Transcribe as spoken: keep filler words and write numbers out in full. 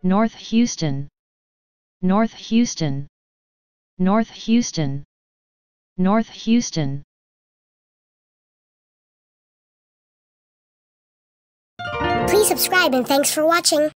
North Houston, North Houston, North Houston, North Houston. Please subscribe and thanks for watching.